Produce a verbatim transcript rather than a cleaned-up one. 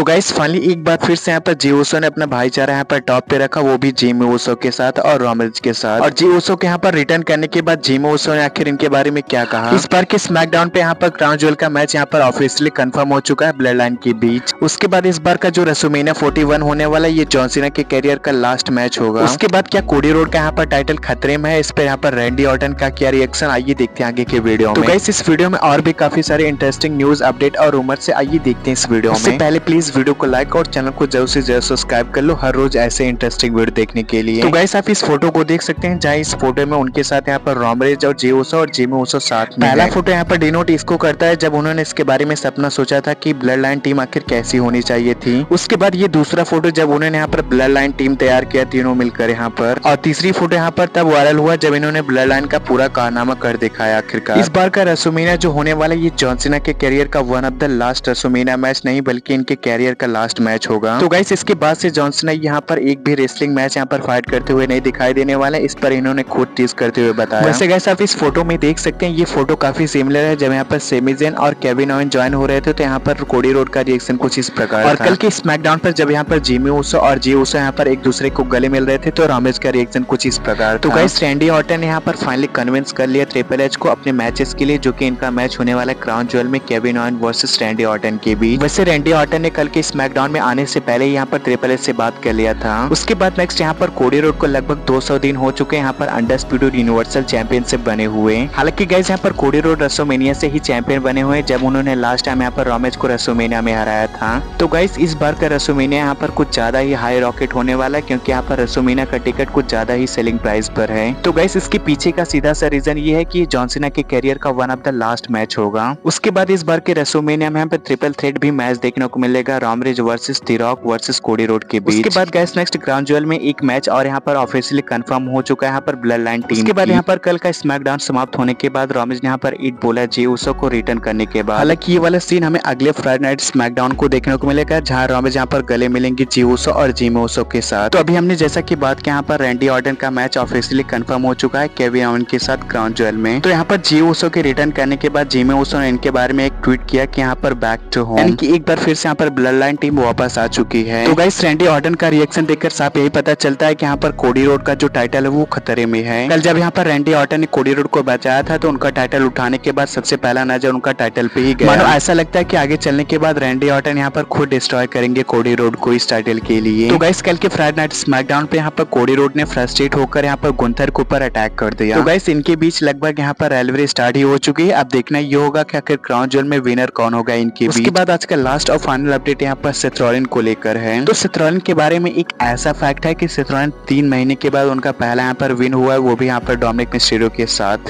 Guys finally एक बार फिर से यहाँ पर जी उसो ने अपना भाईचारा यहाँ पर टॉप पे रखा, वो भी जिमी उसो के साथ और रॉमेज के साथ। और जी उसो के यहाँ पर रिटर्न करने के बाद जिमी उसो ने आखिर इनके बारे में क्या कहा। इस बार के स्मैकडाउन पे यहाँ पर क्राउन ज्वेल का मैच यहाँ पर ऑफिशियली कंफर्म हो चुका है ब्लड लाइन के बीच। उसके बाद इस बार का जो रेसलमेनिया इकतालीस होने वाला है, ये जॉन सीना के करियर का लास्ट मैच होगा। उसके बाद क्या कोडी रोड का यहाँ पर टाइटल खतरे में है, इस पर यहाँ पर रैंडी ऑर्टन का क्या रिएक्शन, आइए देखते हैं आगे के वीडियो में। तो गाइस इस वीडियो में और भी काफी सारे इंटरेस्टिंग न्यूज अपडेट और रूमर से आइए देखते हैं इस वीडियो में। पहले प्लीज वीडियो को लाइक और चैनल को जल्द से जल्द सब्सक्राइब कर लो हर रोज ऐसे इंटरेस्टिंग वीडियो देखने के लिए। तो गाइस आप इस फोटो को देख सकते हैं, जहाँ इस फोटो में उनके साथ यहाँ पर रॉमरेज और जी उसो और जिमी उसो साथ में। पहला फोटो यहाँ पर डिनोट इसको करता है जब उन्होंने इसके बारे में सपना सोचा था कि ब्लड लाइन टीम आखिर कैसी होनी चाहिए थी। उसके बाद ये दूसरा फोटो जब उन्होंने यहाँ पर ब्लड लाइन टीम तैयार किया तीनों मिलकर यहाँ पर। और तीसरी फोटो यहाँ पर तब वायरल हुआ जब इन्होंने ब्लड लाइन का पूरा कारनामा कर दिखाया आखिरकार। इस बार का रेसलमेनिया जो होने वाला है, ये जॉन सीना के करियर का one of the last WrestleMania match नहीं बल्कि इनके करियर का लास्ट मैच होगा। तो गाइस इसके बाद से जॉन सीना यहाँ पर एक भी रेसलिंग मैच यहाँ पर फाइट करते हुए नहीं दिखाई देने वाले, इस पर इन्होंने खुद टीज करते हुए बताया। वैसे गाइस आप इस फोटो में देख सकते हैं, ये फोटो काफी सिमिलर है। जब यहाँ पर सेमी ज़ेन और केविन ओवेन ज्वाइन हो रहे थे तो यहाँ पर कोडी रोड का रिएक्शन कुछ इस प्रकार और कल के स्मैकडाउन पर जब यहाँ पर जिमी उसो और जी उसो यहाँ पर एक दूसरे को गले मिल रहे थे तो रॉमेज का रिएक्शन कुछ इस प्रकार। तो गाइस रैंडी ऑर्टन ने यहाँ पर फाइनली कन्विंस कर लिया ट्रिपल एच को अपने मैचेस के लिए, जो कि इनका मैच होने वाला है क्राउन ज्वेल में Kevin Owens versus Randy Orton के बीच। वैसे रैंडी ऑर्टन ने कल के स्मैकडाउन में आने से पहले यहाँ पर ट्रिपल एच से बात कर लिया था। उसके बाद नेक्स्ट यहाँ पर कोडी रोड को लगभग दो सौ दिन हो चुके हैं यहाँ पर अनडिस्प्यूटेड यूनिवर्सल चैंपियनशिप बने हुए। हालांकि गाइस यहाँ पर कोडी रोड रेसलमेनिया से ही चैंपियन बने हुए जब उन्होंने लास्ट टाइम यहाँ पर रॉमेज को रेसलमेनिया में हराया था। तो गाइस इस बार का रेसलमेनिया यहाँ पर कुछ ज्यादा ही हाई रॉकेट होने वाला है, क्योंकि यहाँ पर रेसलमेनिया का टिकट कुछ ज्यादा ही सेलिंग प्राइस पर है। तो गाइस इसके पीछे का सीधा सा रीजन ये है कि जॉन सीना के करियर का one of the last match होगा। उसके बाद इस बार के रेसलमेनिया में यहाँ पे ट्रिपल थ्रेट भी मैच देखने को मिलेगा, Roman Reigns versus the Rock versus Cody Rhodes के बीच। उसके बाद गाइस नेक्स्ट क्राउन ज्वेल में एक मैच और यहाँ पर ऑफिशियली कंफर्म हो चुका है यहाँ पर ब्लड लाइन टीम। उसके बाद यहाँ पर कल का स्मैकडाउन समाप्त होने के बाद रॉमेज ने यहाँ पर ईट बोला जी उसो को रिटर्न करने के बाद। हालांकि ये वाला सीन हमें अगले फ्राइडे नाइट स्मैकडाउन को देखने को मिलेगा, जहाँ रॉमेज यहाँ पर गले मिलेंगे जी उसो और जिमी उसो के साथ। तो अभी हमने जैसा की बात की यहाँ पर रैंडी ऑर्टन का मैच ऑफिशियली कंफर्म हो चुका है केविन ओवेन के साथ क्राउन ज्वेल में। तो यहाँ पर जी उसो के रिटर्न करने के बाद जिमी उसो ने इनके बारे में एक ट्वीट किया कि यहाँ पर बैक टू होम, यानी कि एक बार फिर से यहाँ पर ब्लड लाइन टीम वापस आ चुकी है। तो गाइस रैंडी ऑर्टन का रिएक्शन देखकर साफ यही पता चलता है कि यहाँ पर कोडी रोड का जो टाइटल है वो खतरे में है। कल जब यहाँ पर रैंडी ऑर्टन ने कोडी रोड को बचाया था तो उनका टाइटल उठाने के बाद सबसे पहला नजर उनका टाइटल पे ही गया। ऐसा लगता है कि आगे चलने के बाद रैंडी ऑर्टन यहाँ पर खुद डिस्ट्रॉय करेंगे कोडी रोड को इस टाइटल के लिए। तो गाइस कल के फ्राइडे नाइट स्मैकडाउन पे यहाँ पर कोडी रोड ने फ्रस्ट्रेट होकर यहाँ पर गुंथर के ऊपर अटैक कर दिया। तो गाइस इनके बीच लगभग यहाँ पर रिवलरी स्टार्ट ही हो चुकी है। अब देखना ये होगा कि आखिर क्राउन ज्वेल में विनर कौन होगा इनके बीच। उसके बाद आज का लास्ट और फाइनल अपडेट यहाँ पर सेथ रॉलिन्स को लेकर है। तो सेथ रॉलिन्स के बारे में एक ऐसा फैक्ट है कि सेथ रॉलिन्स तीन महीने के बाद उनका पहला यहाँ पर विन हुआ है, वो भी यहाँ पर डोमिनिक मिस्टीरियो के साथ।